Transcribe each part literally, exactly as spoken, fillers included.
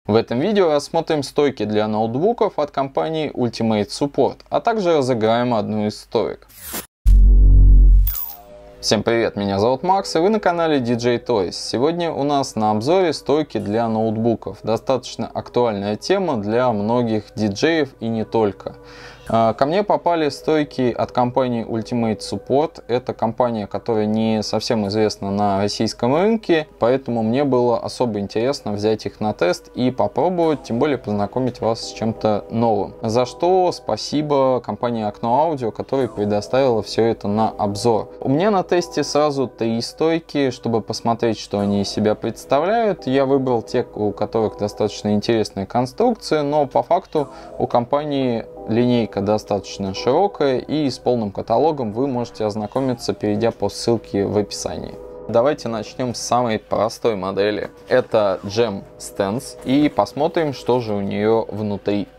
В этом видео рассмотрим стойки для ноутбуков от компании Ultimate Support, а также разыграем одну из стоек. Всем привет, меня зовут Макс, и вы на канале ди джей Toys. Сегодня у нас на обзоре стойки для ноутбуков. Достаточно актуальная тема для многих диджеев и не только. Ко мне попали стойки от компании Ultimate Support. Это компания, которая не совсем известна на российском рынке, поэтому мне было особо интересно взять их на тест и попробовать, тем более познакомить вас с чем-то новым. За что спасибо компании Окно Аудио, которая предоставила все это на обзор. У меня на тесте сразу три стойки, чтобы посмотреть, что они из себя представляют. Я выбрал те, у которых достаточно интересная конструкция, но по факту у компании линейка достаточно широкая, и с полным каталогом вы можете ознакомиться, перейдя по ссылке в описании. Давайте начнем с самой простой модели. Это Jam Stance, и посмотрим, что же у нее внутри.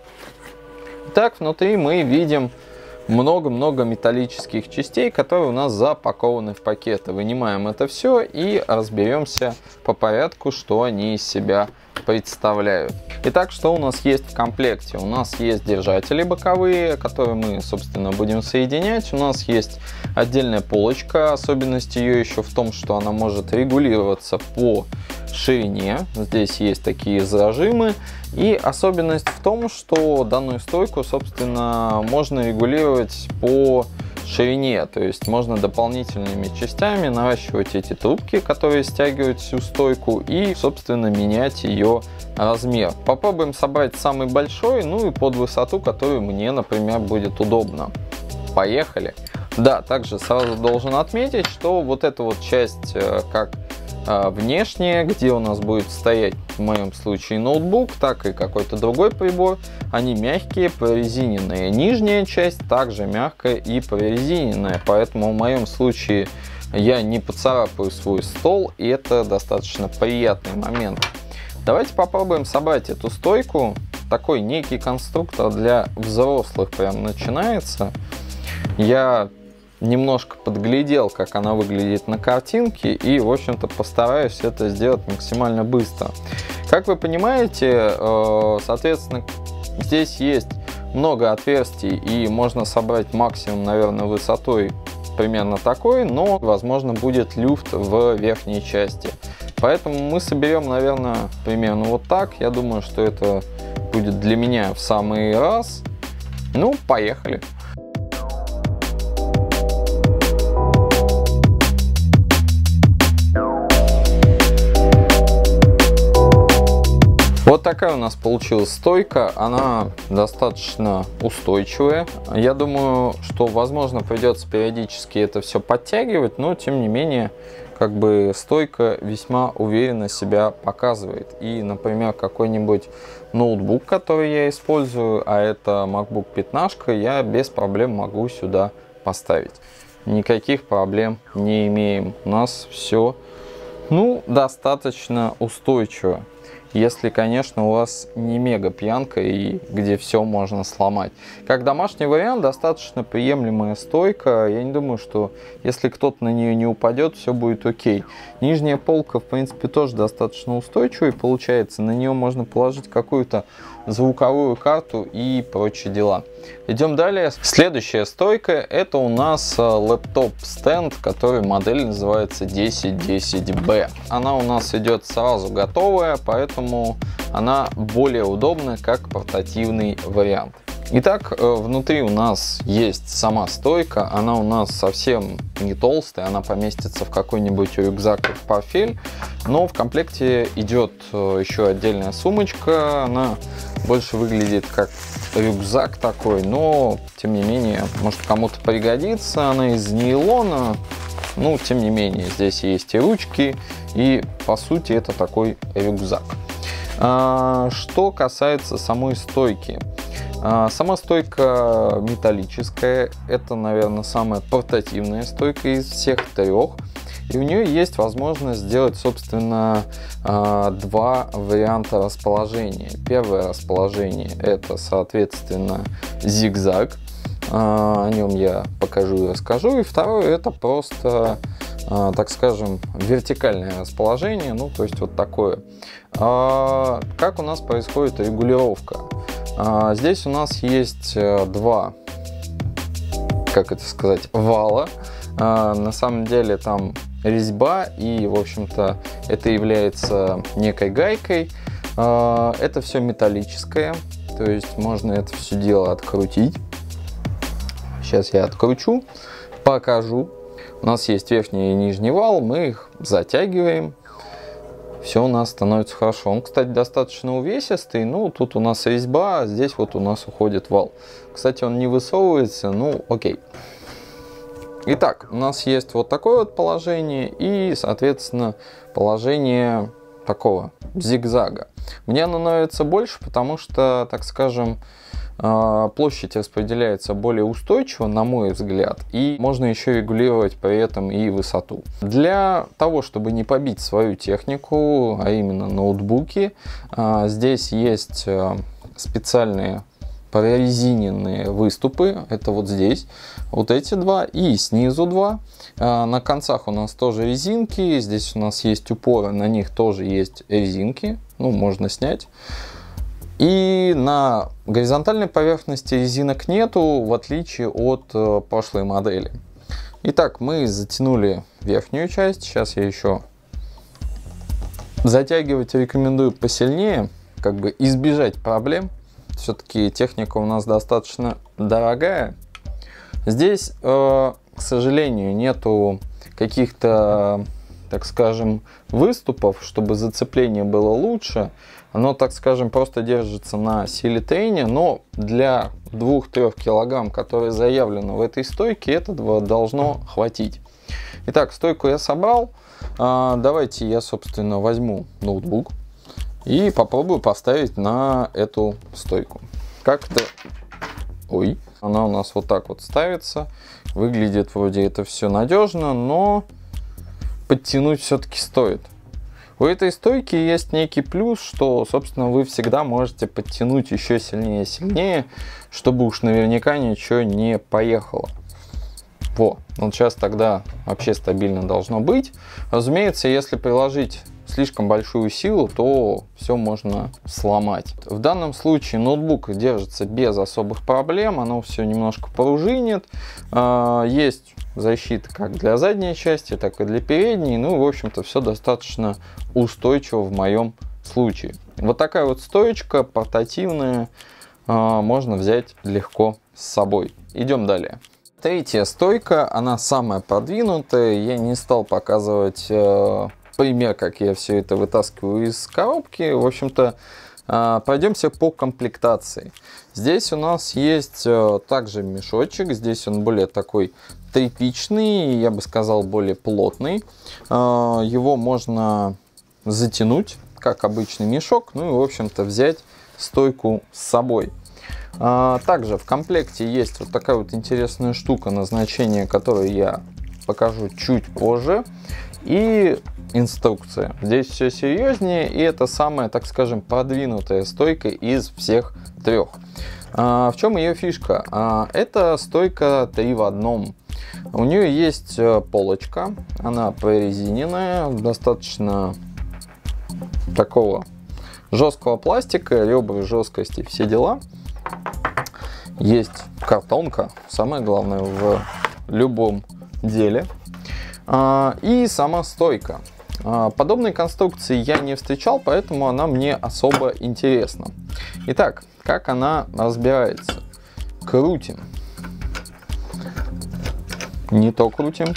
Итак, внутри мы видим много-много металлических частей, которые у нас запакованы в пакеты. Вынимаем это все и разберемся по порядку, что они из себя представляют. Итак, что у нас есть в комплекте? У нас есть держатели боковые, которые мы, собственно, будем соединять. У нас есть отдельная полочка. Особенность ее еще в том, что она может регулироваться по ширине. Здесь есть такие зажимы. И особенность в том, что данную стойку, собственно, можно регулировать по ширине, то есть можно дополнительными частями наращивать эти трубки, которые стягивают всю стойку, и, собственно, менять ее размер. Попробуем собрать самый большой, ну и под высоту, которую мне, например, будет удобно. Поехали! Да, также сразу должен отметить, что вот эта вот часть, как внешняя, где у нас будет стоять в моем случае ноутбук, так и какой-то другой прибор, они мягкие, прорезиненные. Нижняя часть также мягкая и прорезиненная, поэтому в моем случае я не поцарапаю свой стол, и это достаточно приятный момент. Давайте попробуем собрать эту стойку. Такой некий конструктор для взрослых прям начинается. Я немножко подглядел, как она выглядит на картинке, и, в общем-то, постараюсь это сделать максимально быстро. Как вы понимаете, соответственно, здесь есть много отверстий, и можно собрать максимум, наверное, высотой примерно такой, но, возможно, будет люфт в верхней части. Поэтому мы соберем, наверное, примерно вот так. Я думаю, что это будет для меня в самый раз. Ну, поехали! Вот такая у нас получилась стойка, она достаточно устойчивая. Я думаю, что, возможно, придется периодически это все подтягивать, но, тем не менее, как бы стойка весьма уверенно себя показывает. И, например, какой-нибудь ноутбук, который я использую, а это MacBook пятнашка, я без проблем могу сюда поставить. Никаких проблем не имеем. У нас все, ну, достаточно устойчиво. Если, конечно, у вас не мега пьянка и где все можно сломать. Как домашний вариант, достаточно приемлемая стойка. Я не думаю, что если кто-то на нее не упадет, все будет окей. Нижняя полка, в принципе, тоже достаточно устойчивая получается. На нее можно положить какую-то звуковую карту и прочие дела. Идем далее. Следующая стойка — это у нас лэптоп стенд, который модель называется десять десять бэ. Она у нас идет сразу готовая, поэтому она более удобна как портативный вариант. Итак, внутри у нас есть сама стойка, она у нас совсем не толстая, она поместится в какой-нибудь рюкзак или в портфель, но в комплекте идет еще отдельная сумочка, она больше выглядит как рюкзак такой, но тем не менее может кому-то пригодится. Она из нейлона, ну тем не менее здесь есть и ручки, и по сути это такой рюкзак. А, что касается самой стойки, а, сама стойка металлическая, это, наверное, самая портативная стойка из всех трех. И у нее есть возможность сделать, собственно, два варианта расположения. Первое расположение — это, соответственно, зигзаг. О нем я покажу и расскажу. И второе — это просто так скажем, вертикальное расположение, ну, то есть вот такое. Как у нас происходит регулировка? Здесь у нас есть два, как это сказать, вала. На самом деле там резьба, и, в общем-то, это является некой гайкой. Это все металлическое, то есть можно это все дело открутить. Сейчас я откручу, покажу. У нас есть верхний и нижний вал, мы их затягиваем. Все у нас становится хорошо. Он, кстати, достаточно увесистый. Ну, тут у нас резьба, а здесь вот у нас уходит вал. Кстати, он не высовывается, ну, окей. Итак, у нас есть вот такое вот положение и, соответственно, положение такого зигзага. Мне оно нравится больше, потому что, так скажем, площадь распределяется более устойчиво, на мой взгляд, и можно еще регулировать при этом и высоту. Для того, чтобы не побить свою технику, а именно ноутбуки, здесь есть специальные прорезиненные выступы, это вот здесь, вот эти два и снизу два. На концах у нас тоже резинки, здесь у нас есть упоры, на них тоже есть резинки, ну, можно снять. И на горизонтальной поверхности резинок нету, в отличие от э, прошлой модели. Итак, мы затянули верхнюю часть, сейчас я еще затягивать рекомендую посильнее, как бы избежать проблем. Все-таки техника у нас достаточно дорогая. Здесь, э, к сожалению, нету каких-то, так скажем, выступов, чтобы зацепление было лучше. Оно, так скажем, просто держится на силе трения, но для двух-трёх килограмм, которые заявлены в этой стойке, этого должно хватить. Итак, стойку я собрал. А, давайте я, собственно, возьму ноутбук и попробую поставить на эту стойку. Как-то... Ой, она у нас вот так вот ставится. Выглядит вроде это все надежно, но подтянуть все-таки стоит. У этой стойки есть некий плюс, что, собственно, вы всегда можете подтянуть еще сильнее и сильнее, чтобы уж наверняка ничего не поехало. Во, вот сейчас тогда вообще стабильно должно быть. Разумеется, если приложить слишком большую силу, то все можно сломать. В данном случае ноутбук держится без особых проблем, оно все немножко пружинит. Есть защита как для задней части, так и для передней. Ну, в общем-то, все достаточно устойчиво в моем случае. Вот такая вот стоечка портативная, можно взять легко с собой. Идем далее. Третья стойка, она самая продвинутая. Я не стал показывать пример, как я все это вытаскиваю из коробки. В общем-то, пройдемся по комплектации. Здесь у нас есть также мешочек. Здесь он более такой тряпичный, я бы сказал, более плотный. Его можно затянуть, как обычный мешок. Ну и, в общем-то, взять стойку с собой. Также в комплекте есть вот такая вот интересная штука, назначение которой я покажу чуть позже. И инструкция. Здесь все серьезнее, и это самая, так скажем, продвинутая стойка из всех трех. А, в чем ее фишка? А, это стойка три в одном. У нее есть полочка, она прорезиненная, достаточно такого жесткого пластика, ребра, жесткости, все дела. Есть картонка, самое главное в любом деле. И сама стойка. Подобной конструкции я не встречал, поэтому она мне особо интересна. Итак, как она разбирается? Крутим. Не то крутим.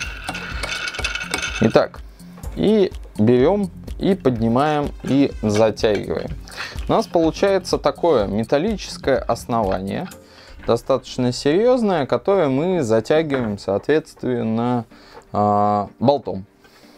Итак, и берем, и поднимаем, и затягиваем. У нас получается такое металлическое основание, достаточно серьезное, которое мы затягиваем, соответственно, болтом.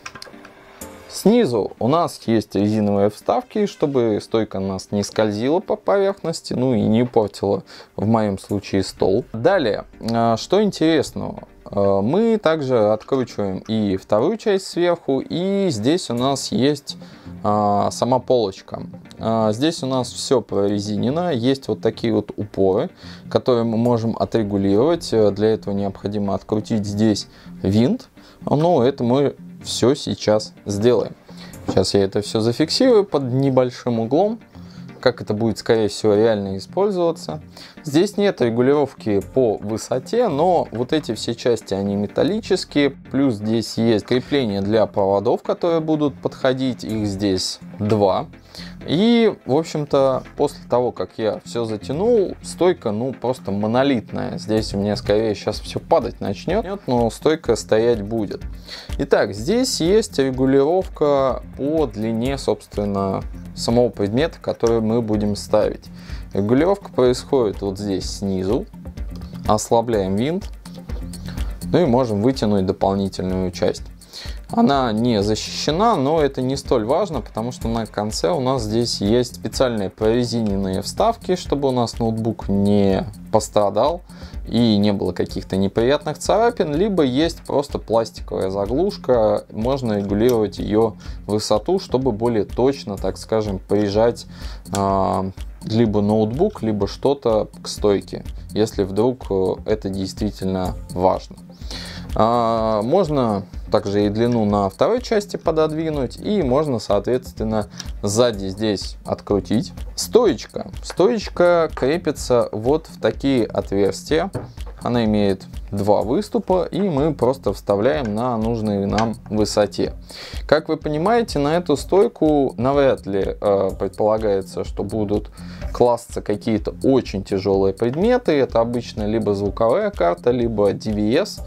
Снизу у нас есть резиновые вставки, чтобы стойка у нас не скользила по поверхности, ну и не портила в моем случае стол. Далее, что интересного, мы также откручиваем и вторую часть сверху, и здесь у нас есть а, сама полочка. А, здесь у нас все прорезинено, есть вот такие вот упоры, которые мы можем отрегулировать. Для этого необходимо открутить здесь винт, но это мы все сейчас сделаем. Сейчас я это все зафиксирую под небольшим углом, как это будет, скорее всего, реально использоваться. Здесь нет регулировки по высоте, но вот эти все части, они металлические. Плюс здесь есть крепления для проводов, которые будут подходить. Их здесь два. И, в общем-то, после того, как я все затянул, стойка, ну, просто монолитная. Здесь у меня, скорее, сейчас все падать начнет, но стойка стоять будет. Итак, здесь есть регулировка по длине, собственно, самого предмета, который мы будем ставить. Регулировка происходит вот здесь снизу. Ослабляем винт. Ну и можем вытянуть дополнительную часть. Она не защищена, но это не столь важно, потому что на конце у нас здесь есть специальные прорезиненные вставки, чтобы у нас ноутбук не пострадал и не было каких-то неприятных царапин, либо есть просто пластиковая заглушка, можно регулировать ее высоту, чтобы более точно, так скажем, прижать э, либо ноутбук, либо что-то к стойке, если вдруг это действительно важно. А, можно также и длину на второй части пододвинуть, и можно, соответственно, сзади здесь открутить. Стоечка. Стоечка крепится вот в такие отверстия. Она имеет два выступа, и мы просто вставляем на нужной нам высоте. Как вы понимаете, на эту стойку навряд ли э, предполагается, что будут классться какие-то очень тяжелые предметы. Это обычно либо звуковая карта, либо ди ви эс.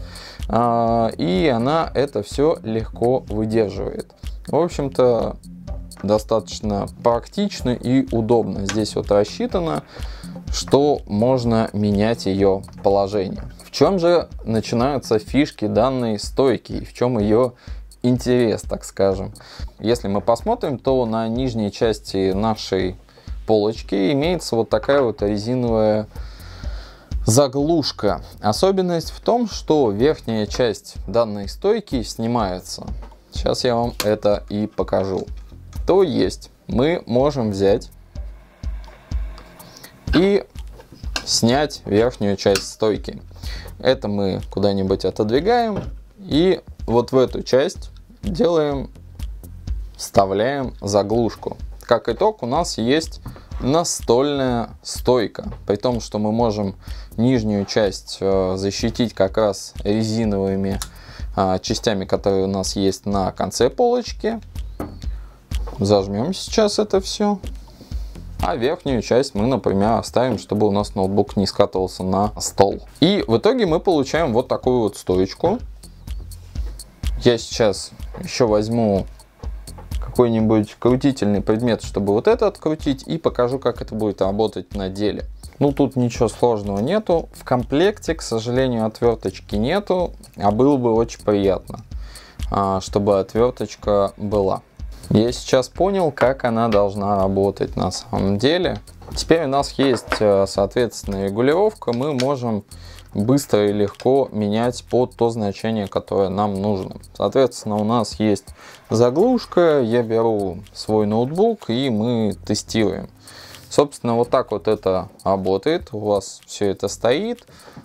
И она это все легко выдерживает. В общем-то, достаточно практично и удобно. Здесь вот рассчитано, что можно менять ее положение. В чем же начинаются фишки данной стойки и в чем ее интерес, так скажем? Если мы посмотрим, то на нижней части нашей полочки имеется вот такая вот резиновая заглушка. Особенность в том, что верхняя часть данной стойки снимается. Сейчас я вам это и покажу. То есть мы можем взять и снять верхнюю часть стойки. Это мы куда-нибудь отодвигаем и вот в эту часть делаем, вставляем заглушку. Как итог, у нас есть настольная стойка, при том, что мы можем нижнюю часть э, защитить как раз резиновыми э, частями, которые у нас есть на конце полочки. Зажмем сейчас это все. А верхнюю часть мы, например, оставим, чтобы у нас ноутбук не скатывался на стол. И в итоге мы получаем вот такую вот стоечку. Я сейчас еще возьму какой-нибудь крутительный предмет, чтобы вот это открутить, и покажу, как это будет работать на деле. Ну, тут ничего сложного нету. В комплекте, к сожалению, отверточки нету, а было бы очень приятно, чтобы отверточка была. Я сейчас понял, как она должна работать на самом деле. Теперь у нас есть, соответственно, регулировка. Мы можем быстро и легко менять под то значение, которое нам нужно. Соответственно, у нас есть заглушка. Я беру свой ноутбук, и мы тестируем. Собственно, вот так вот это работает. У вас все это стоит.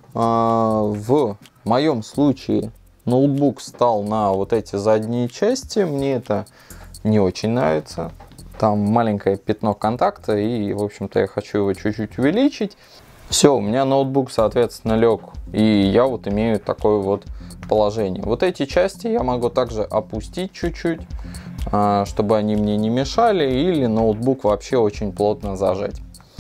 В моем случае ноутбук встал на вот эти задние части. Мне это не очень нравится. Там маленькое пятно контакта, и, в общем-то, я хочу его чуть-чуть увеличить. Все, у меня ноутбук, соответственно, лег, и я вот имею такое вот положение. Вот эти части я могу также опустить чуть-чуть, чтобы они мне не мешали, или ноутбук вообще очень плотно зажать.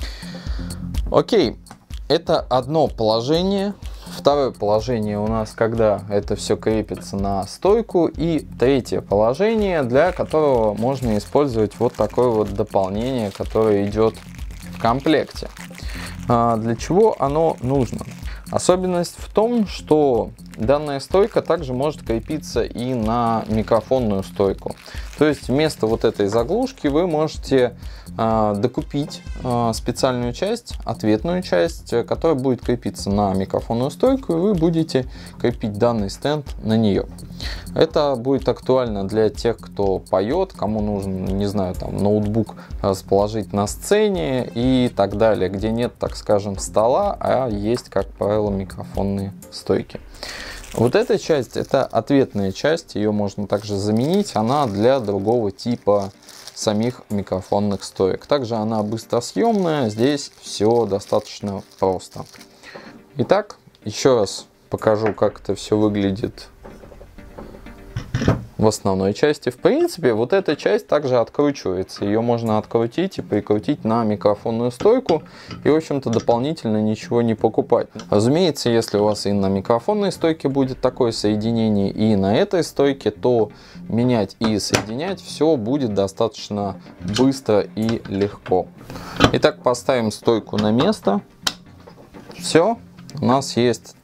Окей, это одно положение. Второе положение у нас, когда это все крепится на стойку. И третье положение, для которого можно использовать вот такое вот дополнение, которое идет в комплекте. А для чего оно нужно? Особенность в том, что данная стойка также может крепиться и на микрофонную стойку. То есть вместо вот этой заглушки вы можете э, докупить э, специальную часть, ответную часть, которая будет крепиться на микрофонную стойку, и вы будете крепить данный стенд на нее. Это будет актуально для тех, кто поет, кому нужен, не знаю, там ноутбук расположить на сцене и так далее, где нет, так скажем, стола, а есть, как правило, микрофонные стойки. Вот эта часть, это ответная часть, ее можно также заменить, она для другого типа самих микрофонных стоек. Также она быстросъемная, здесь все достаточно просто. Итак, еще раз покажу, как это все выглядит в основной части. В принципе, вот эта часть также откручивается. Ее можно открутить и прикрутить на микрофонную стойку и, в общем-то, дополнительно ничего не покупать. Разумеется, если у вас и на микрофонной стойке будет такое соединение, и на этой стойке, то менять и соединять все будет достаточно быстро и легко. Итак, поставим стойку на место. Все, у нас есть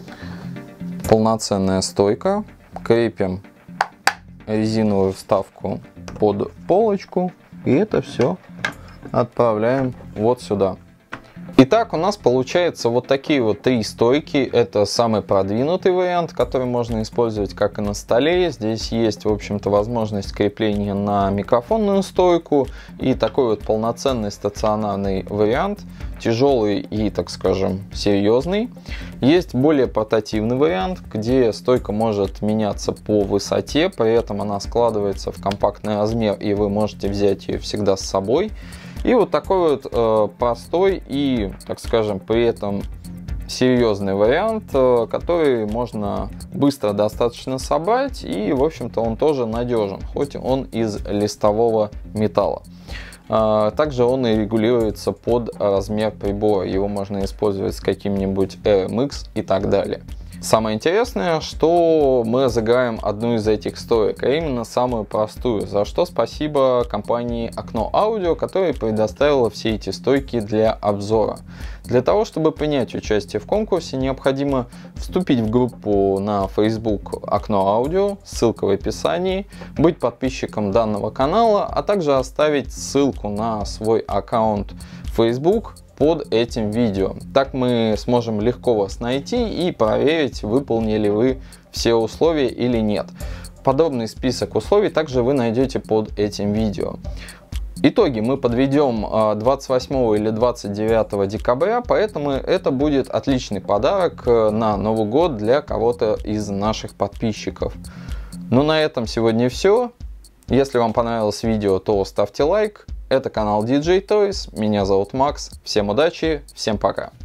полноценная стойка. Крепим резиновую вставку под полочку, и это все отправляем вот сюда. Итак, у нас получается вот такие вот три стойки. Это самый продвинутый вариант, который можно использовать как и на столе. Здесь есть, в общем-то, возможность крепления на микрофонную стойку и такой вот полноценный стационарный вариант, тяжелый и, так скажем, серьезный. Есть более портативный вариант, где стойка может меняться по высоте, при этом она складывается в компактный размер, и вы можете взять ее всегда с собой. И вот такой вот э, простой и, так скажем, при этом серьезный вариант, э, который можно быстро достаточно собрать, и, в общем-то, он тоже надежен, хоть он из листового металла. Э, также он и регулируется под размер прибора, его можно использовать с каким-нибудь эр эм икс и так далее. Самое интересное, что мы разыграем одну из этих стоек, а именно самую простую, за что спасибо компании Окно Аудио, которая предоставила все эти стойки для обзора. Для того, чтобы принять участие в конкурсе, необходимо вступить в группу на Facebook Окно Аудио, ссылка в описании, быть подписчиком данного канала, а также оставить ссылку на свой аккаунт Facebook под этим видео. Так мы сможем легко вас найти и проверить, выполнили вы все условия или нет. Подробный список условий также вы найдете под этим видео. Итоги мы подведем двадцать восьмого или двадцать девятого декабря, поэтому это будет отличный подарок на Новый год для кого-то из наших подписчиков. Ну, на этом сегодня все. Если вам понравилось видео, то ставьте лайк. Это канал ди джей Toys, меня зовут Макс, всем удачи, всем пока.